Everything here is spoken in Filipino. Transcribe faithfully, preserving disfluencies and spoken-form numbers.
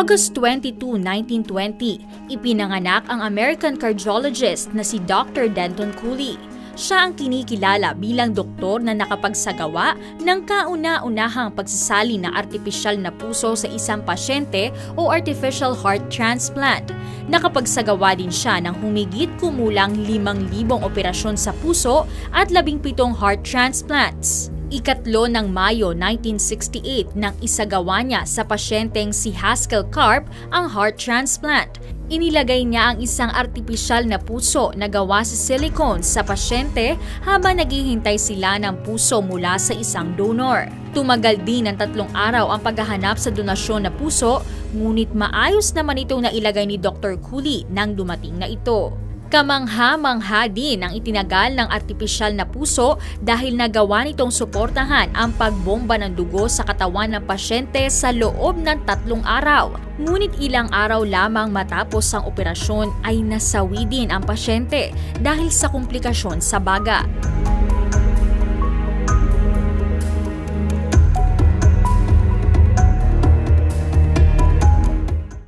August twenty-second, nineteen twenty, ipinanganak ang American cardiologist na si Doctor Denton Cooley. Siya ang kinikilala bilang doktor na nakapagsagawa ng kauna-unahang pagsasali ng artipisyal na puso sa isang pasyente o artificial heart transplant. Nakapagsagawa din siya ng humigit kumulang limang libong operasyon sa puso at labing pitong heart transplants. Ikatlo ng Mayo nineteen sixty-eight nang isagawa niya sa pasyenteng si Haskell Karp ang heart transplant. Inilagay niya ang isang artipisyal na puso na gawa sa silicone sa pasyente habang naghihintay sila ng puso mula sa isang donor. Tumagal din ng tatlong araw ang paghahanap sa donasyon na puso, ngunit maayos naman itong nailagay ni Doctor Cooley nang dumating na ito. Kamangha-mangha din ang itinagal ng artipisyal na puso dahil nagawa nitong suportahan ang pagbomba ng dugo sa katawan ng pasyente sa loob ng tatlong araw. Ngunit ilang araw lamang matapos ang operasyon ay nasawi din ang pasyente dahil sa komplikasyon sa baga.